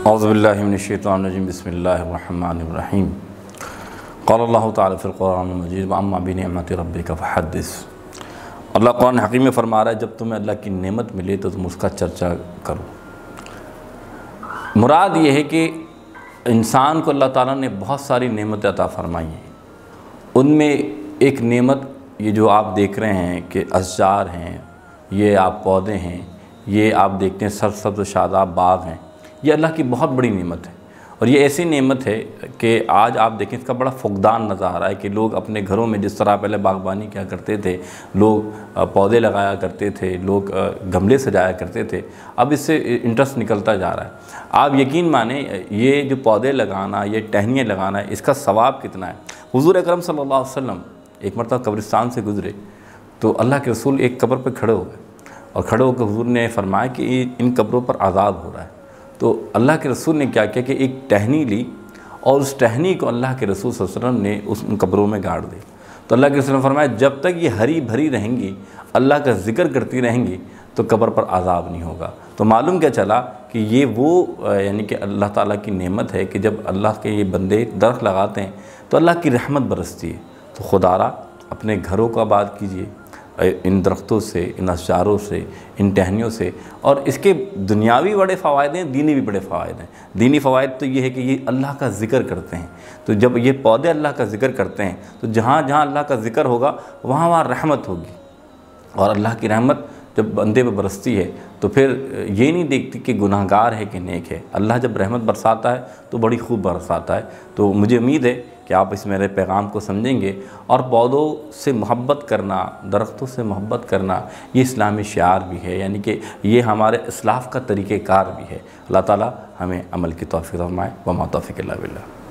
اعوذ باللہ من الشیطان الرجیم بسم اللہ الرحمن الرحیم قال اللہ تعالی فی القرآن المجید واما بنعمت ربک فحدث۔ اللہ قرآن حکیم میں فرما رہا ہے جب تمہیں اللہ کی نعمت ملے تو تم اس کا چرچا کرو۔ مراد یہ ہے کہ انسان کو اللہ تعالیٰ نے بہت ساری نعمتیں عطا فرمائی ہیں، ان میں ایک نعمت یہ جو آپ دیکھ رہے ہیں کہ اشجار ہیں، یہ آپ پودے ہیں، یہ آپ دیکھتے ہیں سرسبز و شاداب باغ ہیں، یہ اللہ کی بہت بڑی نعمت ہے۔ اور یہ ایسی نعمت ہے کہ آج آپ دیکھیں اس کا بڑا فقدان نظر آ رہا ہے کہ لوگ اپنے گھروں میں جس طرح پہلے باغبانی کیا کرتے تھے، لوگ پودے لگایا کرتے تھے، لوگ گملے سجایا کرتے تھے، اب اس سے انٹرسٹ نکلتا جا رہا ہے۔ آپ یقین مانیں یہ جو پودے لگانا، یہ ٹہنیاں لگانا ہے، اس کا ثواب کتنا ہے۔ حضور اکرم صلی اللہ علیہ وسلم ایک مرتبہ قبرستان سے گزرے تو اللہ کے رسول ایک قبر پہ کھڑے ہو گئے اور کھڑے ہو کے حضور نے فرمایا کہ ان قبروں پر عذاب ہو رہا ہے۔ تو اللہ کے رسول نے کیا کیا کہ ایک ٹہنی لی اور اس ٹہنی کو اللہ کے رسول صلی اللہ علیہ وسلم نے ان قبروں میں گاڑ دی۔ تو اللہ کے رسول نے فرمایا جب تک یہ ہری بھری رہیں گی، اللہ کا ذکر کرتی رہیں گی تو قبر پر عذاب نہیں ہوگا۔ تو معلوم کیا چلا کہ یہ وہ یعنی کہ اللہ تعالیٰ کی نعمت ہے کہ جب اللہ کے یہ بندے درخت لگاتے ہیں تو اللہ کی رحمت برستی ہے۔ تو خدارا اپنے گھروں کو آباد کیجئے ان درختوں سے، ان اشجاروں سے، ان ٹہنیوں سے، اور اس کے دنیاوی بڑے فوائد ہیں، دینی بھی بڑے فوائد ہیں۔ دینی فوائد تو یہ ہے کہ یہ اللہ کا ذکر کرتے ہیں، تو جب یہ پودے اللہ کا ذکر کرتے ہیں تو جہاں جہاں اللہ کا ذکر ہوگا وہاں وہاں رحمت ہوگی، اور اللہ کی رحمت جب بندے پہ برستی ہے تو پھر یہ نہیں دیکھتی کہ گناہ گار ہے کہ نیک ہے۔ اللہ جب رحمت برساتا ہے تو بڑی خوب برساتا ہے۔ تو مجھے امید ہے کہ آپ اس میرے پیغام کو سمجھیں گے، اور پودوں سے محبت کرنا، درختوں سے محبت کرنا یہ اسلامی شعار بھی ہے، یعنی کہ یہ ہمارے اسلاف کا طریقہ کار بھی ہے۔ اللہ تعالیٰ ہمیں عمل کی توفیق فرمائے۔ وما توفیق الا باللہ۔